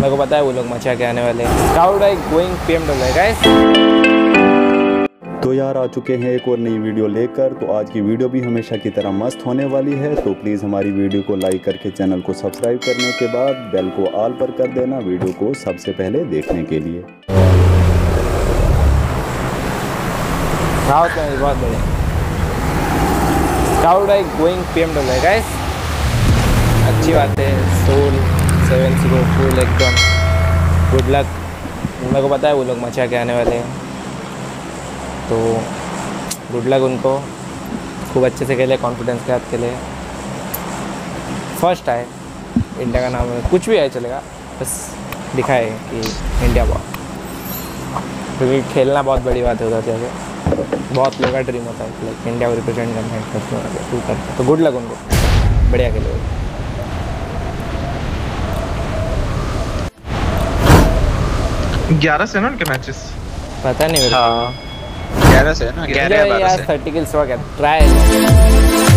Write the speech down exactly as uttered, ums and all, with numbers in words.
मेरे को पता है वो लोग मचा के आने वाले हैं। स्काउट है गोइंग पीएमडब्ल्यू है गाइस। तो यार आ चुके हैं एक और नई वीडियो लेकर। तो आज की वीडियो भी हमेशा की तरह मस्त होने वाली है। तो प्लीज़ हमारी वीडियो को लाइक करके चैनल को सब्सक्राइब करने के बाद बेल को ऑल पर कर देना वीडियो को सबसे पहले देखने के लिए। बहुत बढ़िया। स्काउट है गोइंग पीएमडब्ल्यू है गाइस। अच्छी बात है। सोल सेवन जीरो फुल एकदम गुड लक। मेरे को पता है वो लोग मचा के आने वाले हैं, तो गुड लक उनको। खूब अच्छे से खेले, कॉन्फिडेंस के साथ खेले। फर्स्ट आए, इंडिया का नाम है, कुछ भी आए चलेगा, बस दिखाए कि इंडिया बहुत, क्योंकि खेलना बहुत बड़ी बात है उधर जाके। बहुत लोगों का ड्रीम होता है लाइक इंडिया को रिप्रेजेंट करना है, तो गुड लक उनको, बढ़िया खेले। ग्यारह से ना उनके मैचेस, पता नहीं मेरे को। हाँ ग्यारह से है ना, ग्यारह बारह से। थर्टी किल्स हो गया, ट्राई